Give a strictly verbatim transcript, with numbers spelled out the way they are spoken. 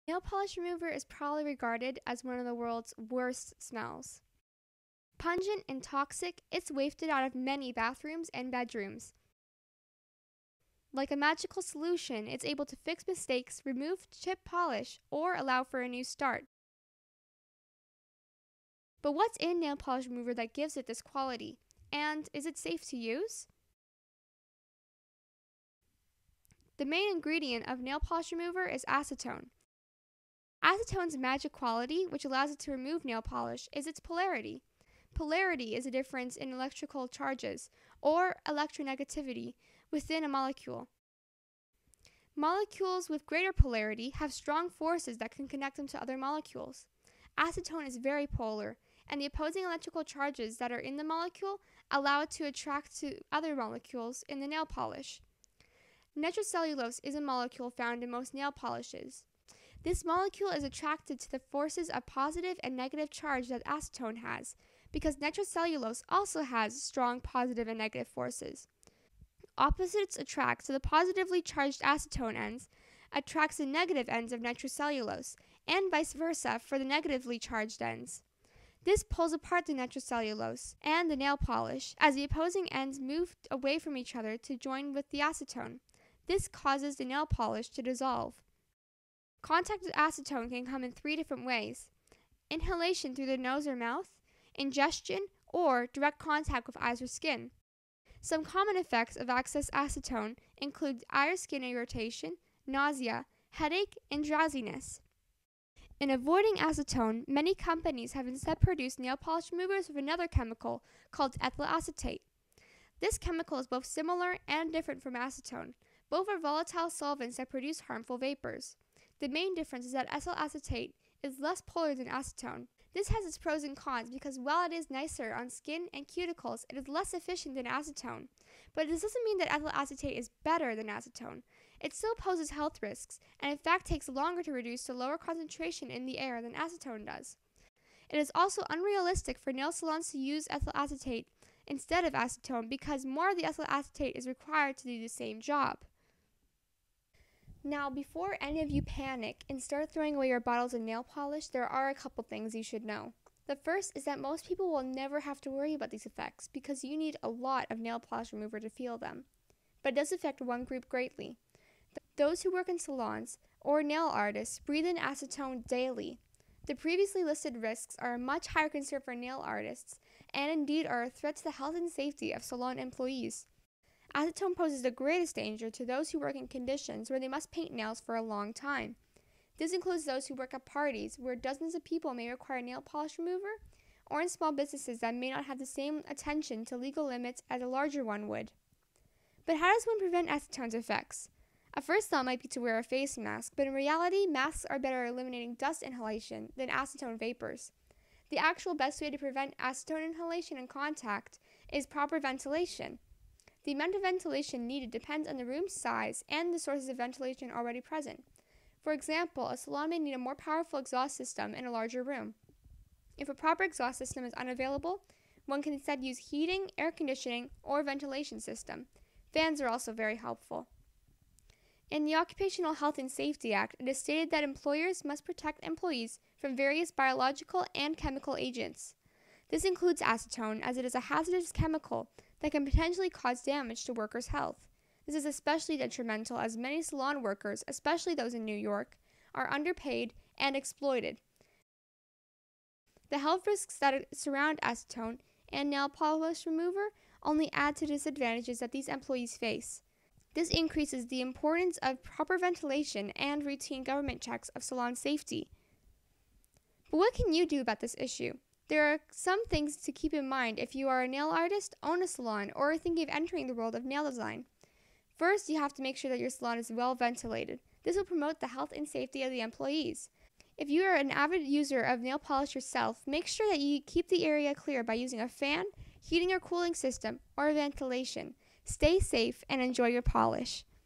Nail polish remover is probably regarded as one of the world's worst smells. Pungent and toxic, it's wafted out of many bathrooms and bedrooms. Like a magical solution, it's able to fix mistakes, remove chip polish, or allow for a new start. But what's in nail polish remover that gives it this quality? And is it safe to use? The main ingredient of nail polish remover is acetone. Acetone's magic quality, which allows it to remove nail polish, is its polarity. Polarity is a difference in electrical charges, or electronegativity, within a molecule. Molecules with greater polarity have strong forces that can connect them to other molecules. Acetone is very polar, and the opposing electrical charges that are in the molecule allow it to attract to other molecules in the nail polish. Nitrocellulose is a molecule found in most nail polishes. This molecule is attracted to the forces of positive and negative charge that acetone has, because nitrocellulose also has strong positive and negative forces. Opposites attract, so the positively charged acetone ends attracts the negative ends of nitrocellulose, and vice versa for the negatively charged ends. This pulls apart the nitrocellulose and the nail polish as the opposing ends move away from each other to join with the acetone. This causes the nail polish to dissolve. Contact with acetone can come in three different ways: inhalation through the nose or mouth, ingestion, or direct contact with eyes or skin. Some common effects of excess acetone include eye or skin irritation, nausea, headache, and drowsiness. In avoiding acetone, many companies have instead produced nail polish removers with another chemical called ethyl acetate. This chemical is both similar and different from acetone. Both are volatile solvents that produce harmful vapors. The main difference is that ethyl acetate is less polar than acetone. This has its pros and cons because while it is nicer on skin and cuticles, it is less efficient than acetone. But this doesn't mean that ethyl acetate is better than acetone. It still poses health risks, and in fact takes longer to reduce to lower concentration in the air than acetone does. It is also unrealistic for nail salons to use ethyl acetate instead of acetone because more of the ethyl acetate is required to do the same job. Now, before any of you panic and start throwing away your bottles of nail polish, there are a couple things you should know. The first is that most people will never have to worry about these effects because you need a lot of nail polish remover to feel them. But it does affect one group greatly. Those who work in salons or nail artists breathe in acetone daily. The previously listed risks are a much higher concern for nail artists and indeed are a threat to the health and safety of salon employees. Acetone poses the greatest danger to those who work in conditions where they must paint nails for a long time. This includes those who work at parties where dozens of people may require nail polish remover, or in small businesses that may not have the same attention to legal limits as a larger one would. But how does one prevent acetone's effects? A first thought might be to wear a face mask, but in reality, masks are better at eliminating dust inhalation than acetone vapors. The actual best way to prevent acetone inhalation and contact is proper ventilation. The amount of ventilation needed depends on the room's size and the sources of ventilation already present. For example, a salon may need a more powerful exhaust system in a larger room. If a proper exhaust system is unavailable, one can instead use heating, air conditioning, or ventilation system. Fans are also very helpful. In the Occupational Health and Safety Act, it is stated that employers must protect employees from various biological and chemical agents. This includes acetone, as it is a hazardous chemical that can potentially cause damage to workers' health. This is especially detrimental as many salon workers, especially those in New York, are underpaid and exploited. The health risks that surround acetone and nail polish remover only add to disadvantages that these employees face. This increases the importance of proper ventilation and routine government checks of salon safety. But what can you do about this issue? There are some things to keep in mind if you are a nail artist, own a salon, or are thinking of entering the world of nail design. First, you have to make sure that your salon is well ventilated. This will promote the health and safety of the employees. If you are an avid user of nail polish yourself, make sure that you keep the area clear by using a fan, heating or cooling system, or ventilation. Stay safe and enjoy your polish.